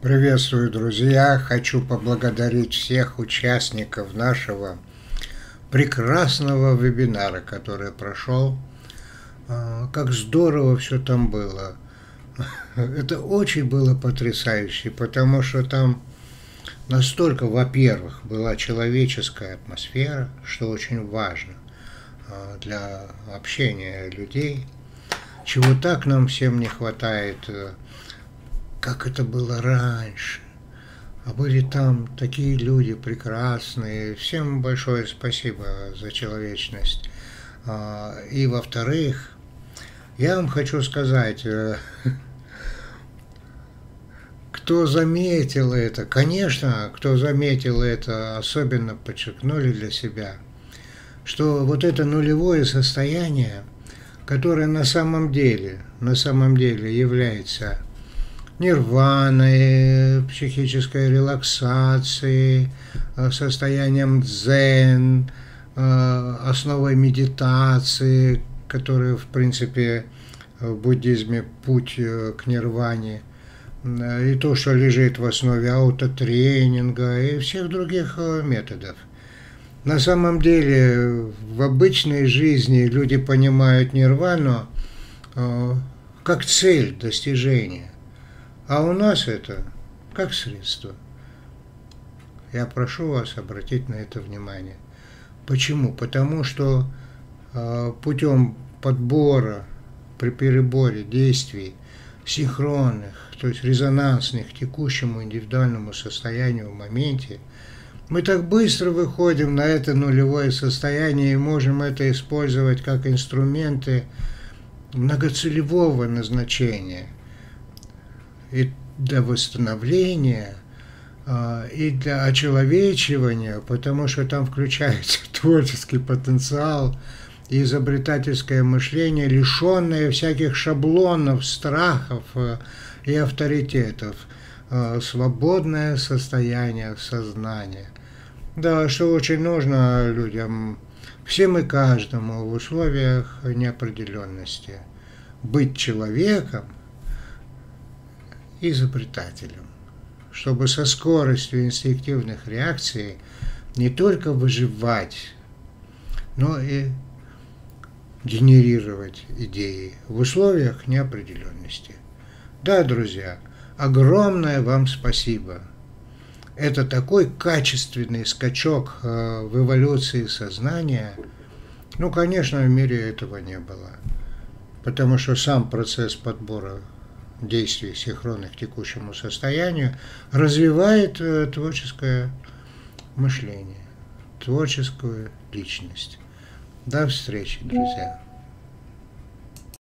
Приветствую, друзья! Хочу поблагодарить всех участников нашего прекрасного вебинара, который прошел. Как здорово все там было. Это очень было потрясающе, потому что там настолько, во-первых, была человеческая атмосфера, что очень важно для общения людей, чего так нам всем не хватает, как это было раньше. А были там такие люди прекрасные. Всем большое спасибо за человечность. И во-вторых, я вам хочу сказать, кто заметил это, конечно, кто заметил это, особенно подчеркнули для себя, что вот это нулевое состояние, которое на самом деле является нирваной, психической релаксацией, состоянием дзен, основой медитации, которая, в принципе, в буддизме путь к нирване, и то, что лежит в основе аутотренинга и всех других методов. На самом деле, в обычной жизни люди понимают нирвану как цель достижения. А у нас это как средство. Я прошу вас обратить на это внимание. Почему? Потому что путем подбора, при переборе действий синхронных, то есть резонансных к текущему индивидуальному состоянию в моменте, мы так быстро выходим на это нулевое состояние и можем это использовать как инструменты многоцелевого назначения. И для восстановления, и для очеловечивания, потому что там включается творческий потенциал и изобретательское мышление, лишенное всяких шаблонов, страхов и авторитетов, свободное состояние сознания. Да, что очень нужно людям, всем и каждому в условиях неопределенности, быть человеком, изобретателем, чтобы со скоростью инстинктивных реакций не только выживать, но и генерировать идеи в условиях неопределенности. Да, друзья, огромное вам спасибо. Это такой качественный скачок в эволюции сознания. Ну, конечно, в мире этого не было, потому что сам процесс подбора действий синхронных к текущему состоянию развивает творческое мышление, творческую личность. До встречи, друзья!